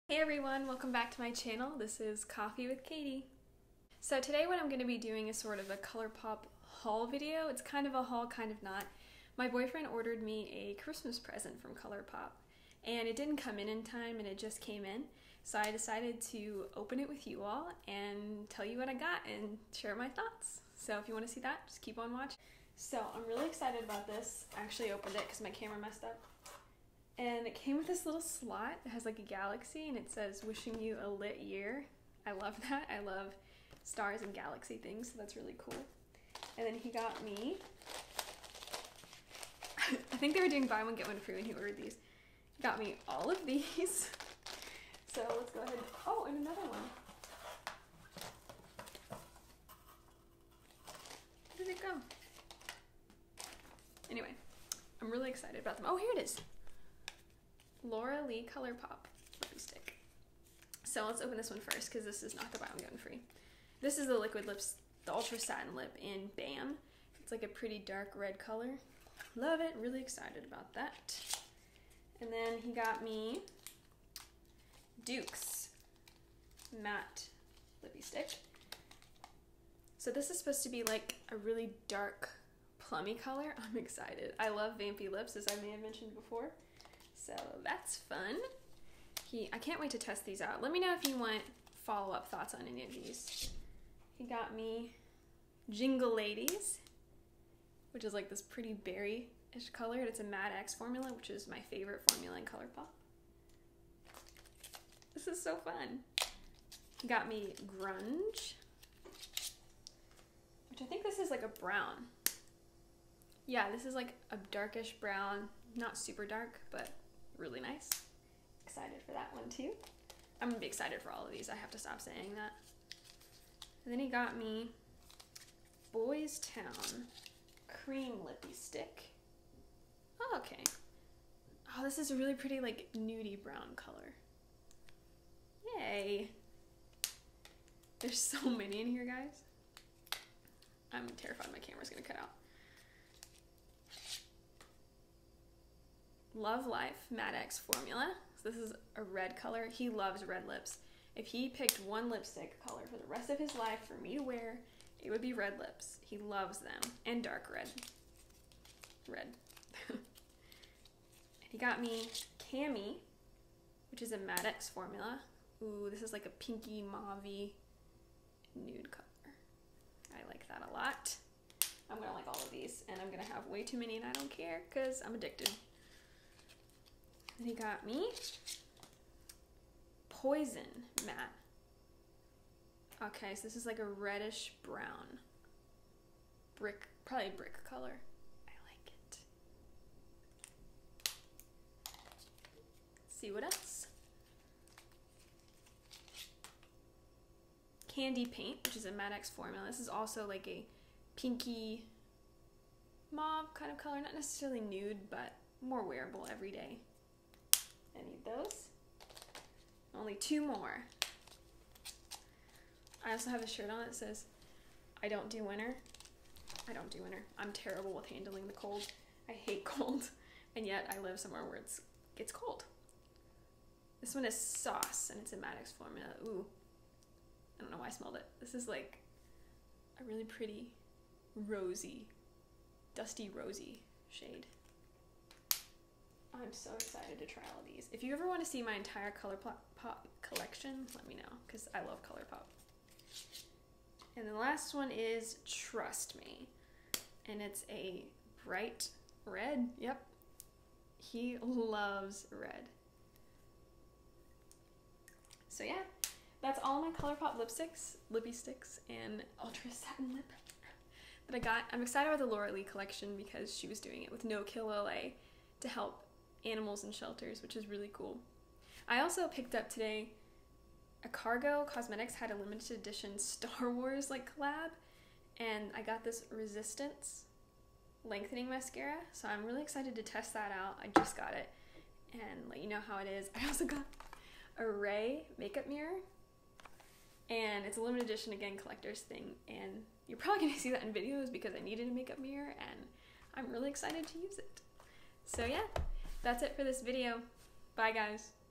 Hey everyone, welcome back to my channel. This is Coffee with Katie. So today what I'm going to be doing is sort of a ColourPop haul video. It's kind of a haul, kind of not. My boyfriend ordered me a Christmas present from ColourPop and it didn't come in time and it just came in. So I decided to open it with you all and tell you what I got and share my thoughts. So if you want to see that, just keep on watching. So I'm really excited about this. I actually opened it because my camera messed up. And it came with this little slot. It has like a galaxy and it says, "Wishing you a lit year." I love that. I love stars and galaxy things, so that's really cool. And then he got me, I think they were doing buy one get one free when he ordered these. He got me all of these. So let's go ahead. Oh, and another one. Where did it go? Anyway, I'm really excited about them. Oh, here it is. Laura Lee ColourPop Lippy Stick. So let's open this one first because this is not the buy one get one free. This is the liquid lips, the Ultra Satin Lip in Bam. It's like a pretty dark red color. Love it. Really excited about that. And then he got me Duke's Matte Lippy Stick. So this is supposed to be like a really dark plummy color. I'm excited. I love vampy lips, as I may have mentioned before. So that's fun. I can't wait to test these out. Let me know if you want follow-up thoughts on any of these. He got me Jingle Ladies, which is like this pretty berry-ish color. It's a Matte X formula, which is my favorite formula in ColourPop. This is so fun. He got me Grunge, which I think this is like a brown. Yeah, this is like a darkish brown, not super dark, but really nice. Excited for that one too. I'm gonna be excited for all of these. I have to stop saying that. And then he got me Boys Town Cream Lippy Stick. Oh, okay. Oh, this is a really pretty like nudie brown color. Yay. There's so many in here, guys. I'm terrified my camera's gonna cut out. Love Life Matte X formula. So this is a red color. He loves red lips. If he picked one lipstick color for the rest of his life for me to wear, it would be red lips. He loves them. And dark red. Red. And he got me Cami, which is a Matte X formula. Ooh, this is like a pinky mauve-y nude color. I like that a lot. I'm gonna like all of these, and I'm gonna have way too many and I don't care because I'm addicted. Then he got me Poison Matte. Okay, so this is like a reddish brown. Brick, probably brick color. I like it. Let's see what else. Candy Paint, which is a Matte X formula. This is also like a pinky mauve kind of color. Not necessarily nude, but more wearable every day. I need those. Only 2 more. I also have a shirt on that says, "I don't do winter." I don't do winter. I'm terrible with handling the cold. I hate cold. And yet I live somewhere where it's cold. This one is Sauce and it's a Matte X formula. Ooh. I don't know why I smelled it. This is like a really pretty rosy, dusty rosy shade. I'm so excited to try all of these. If you ever want to see my entire ColourPop collection, let me know, because I love ColourPop. And the last one is Trust Me. And it's a bright red. Yep. He loves red. So yeah, that's all my ColourPop lippy sticks, and Ultra Satin Lip that I got. I'm excited about the Laura Lee collection because she was doing it with No Kill LA to help animals in shelters, which is really cool. I also picked up today a Cargo Cosmetics had a limited edition Star Wars like collab, and I got this Resistance lengthening mascara, so I'm really excited to test that out. I just got it and let you know how it is. I also got a Ray makeup mirror, and it's a limited edition, again, collector's thing, and you're probably gonna see that in videos because I needed a makeup mirror and I'm really excited to use it. So yeah, that's it for this video. Bye guys.